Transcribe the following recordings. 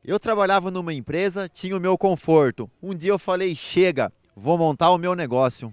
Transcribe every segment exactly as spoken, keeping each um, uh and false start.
Eu trabalhava numa empresa, tinha o meu conforto. Um dia eu falei, chega, vou montar o meu negócio.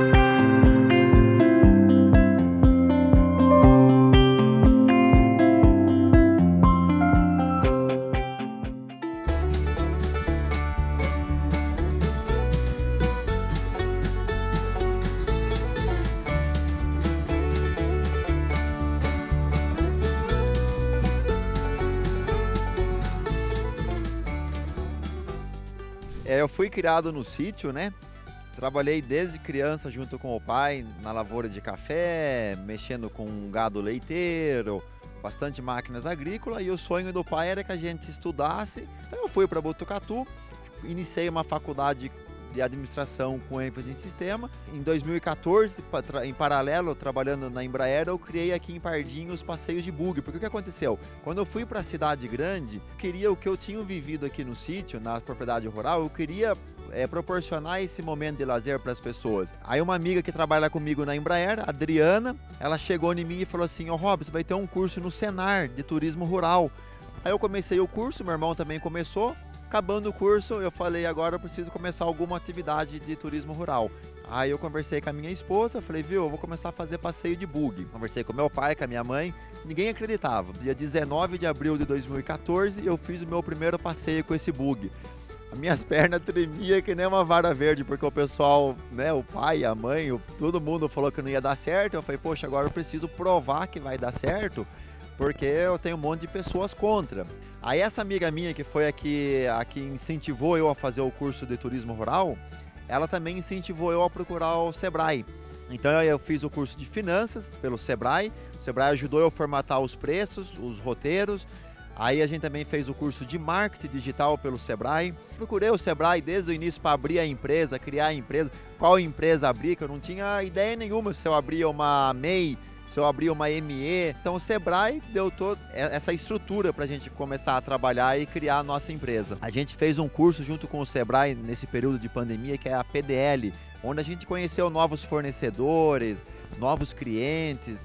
É, eu fui criado no sítio, né? Trabalhei desde criança junto com o pai na lavoura de café, mexendo com gado leiteiro, bastante máquinas agrícolas, e o sonho do pai era que a gente estudasse. Então eu fui para Botucatu, iniciei uma faculdade de administração com ênfase em sistema. Em dois mil e quatorze, em paralelo, trabalhando na Embraer, eu criei aqui em Pardinho os passeios de buggy. Porque o que aconteceu? Quando eu fui para a cidade grande, queria o que eu tinha vivido aqui no sítio, na propriedade rural, eu queria é, proporcionar esse momento de lazer para as pessoas. Aí uma amiga que trabalha comigo na Embraer, a Adriana, ela chegou em mim e falou assim: ô Robson, vai ter um curso no Senar de turismo rural. Aí eu comecei o curso, meu irmão também começou. Acabando o curso, eu falei, agora eu preciso começar alguma atividade de turismo rural. Aí eu conversei com a minha esposa, falei, viu, eu vou começar a fazer passeio de buggy. Conversei com meu pai, com a minha mãe, ninguém acreditava. Dia dezenove de abril de dois mil e quatorze, eu fiz o meu primeiro passeio com esse buggy. As minhas pernas tremiam que nem uma vara verde, porque o pessoal, né, o pai, a mãe, o, todo mundo falou que não ia dar certo. Eu falei, poxa, agora eu preciso provar que vai dar certo, porque eu tenho um monte de pessoas contra. Aí essa amiga minha, que foi a que, a que incentivou eu a fazer o curso de turismo rural, ela também incentivou eu a procurar o Sebrae. Então eu fiz o curso de finanças pelo Sebrae, o Sebrae ajudou eu a formatar os preços, os roteiros. Aí a gente também fez o curso de marketing digital pelo Sebrae. Procurei o Sebrae desde o início para abrir a empresa, criar a empresa, qual empresa abrir, que eu não tinha ideia nenhuma se eu abria uma M E I, se eu abrir uma M E. Então o Sebrae deu toda essa estrutura para a gente começar a trabalhar e criar a nossa empresa. A gente fez um curso junto com o Sebrae nesse período de pandemia, que é a P D L, onde a gente conheceu novos fornecedores, novos clientes.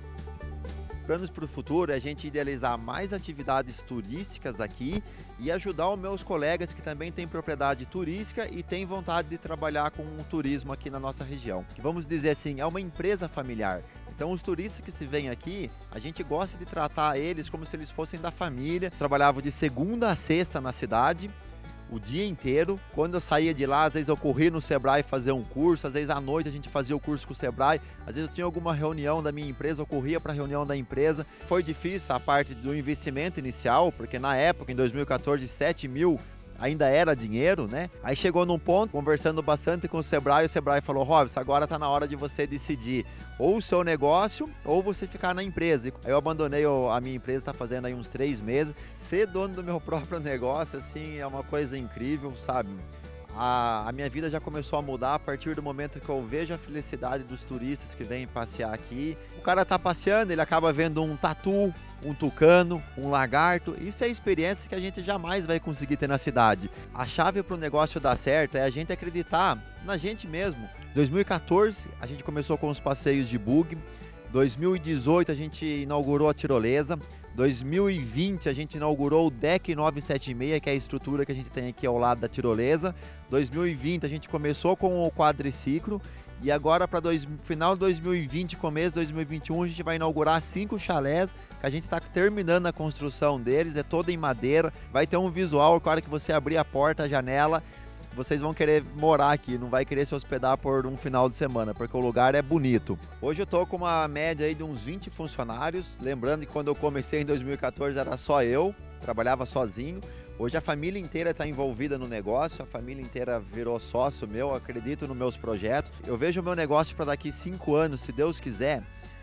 Planos para o futuro é a gente idealizar mais atividades turísticas aqui e ajudar os meus colegas que também têm propriedade turística e têm vontade de trabalhar com o turismo aqui na nossa região. Que vamos dizer assim, é uma empresa familiar. Então os turistas que se vêm aqui, a gente gosta de tratar eles como se eles fossem da família. Trabalhava de segunda a sexta na cidade, o dia inteiro. Quando eu saía de lá, às vezes eu corria no Sebrae fazer um curso, às vezes à noite a gente fazia o curso com o Sebrae, às vezes eu tinha alguma reunião da minha empresa, eu corria para a reunião da empresa. Foi difícil a parte do investimento inicial, porque na época, em dois mil e quatorze, sete mil ainda era dinheiro, né? Aí chegou num ponto, conversando bastante com o Sebrae, o Sebrae falou, Robson, agora tá na hora de você decidir ou o seu negócio ou você ficar na empresa. Aí eu abandonei a minha empresa, tá fazendo aí uns três meses. Ser dono do meu próprio negócio, assim, é uma coisa incrível, sabe? A, a minha vida já começou a mudar a partir do momento que eu vejo a felicidade dos turistas que vêm passear aqui. O cara tá passeando, ele acaba vendo um tatu, um tucano, um lagarto. Isso é experiência que a gente jamais vai conseguir ter na cidade. A chave para o negócio dar certo é a gente acreditar na gente mesmo. dois mil e quatorze, a gente começou com os passeios de buggy. dois mil e dezoito, a gente inaugurou a tirolesa. dois mil e vinte, a gente inaugurou o Deck novecentos e setenta e seis, que é a estrutura que a gente tem aqui ao lado da tirolesa. dois mil e vinte, a gente começou com o quadriciclo. E agora, para final de dois mil e vinte, começo de dois mil e vinte e um, a gente vai inaugurar cinco chalés, que a gente está terminando a construção deles, é toda em madeira. Vai ter um visual, na hora que você abrir a porta, a janela, vocês vão querer morar aqui, não vai querer se hospedar por um final de semana, porque o lugar é bonito. Hoje eu tô com uma média aí de uns vinte funcionários, lembrando que quando eu comecei em dois mil e quatorze era só eu, trabalhava sozinho. Hoje a família inteira está envolvida no negócio, a família inteira virou sócio meu, acredito nos meus projetos. Eu vejo o meu negócio para daqui cinco anos, se Deus quiser,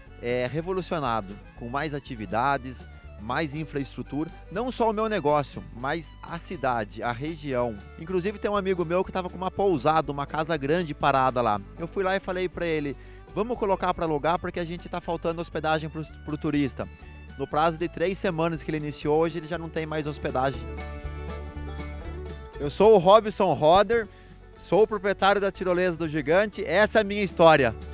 é revolucionado, com mais atividades, mais infraestrutura, não só o meu negócio, mas a cidade, a região. Inclusive tem um amigo meu que estava com uma pousada, uma casa grande parada lá. Eu fui lá e falei para ele, vamos colocar para alugar porque a gente está faltando hospedagem para o turista. No prazo de três semanas que ele iniciou, hoje ele já não tem mais hospedagem. Eu sou o Robson Roder, sou o proprietário da Tirolesa do Gigante, essa é a minha história.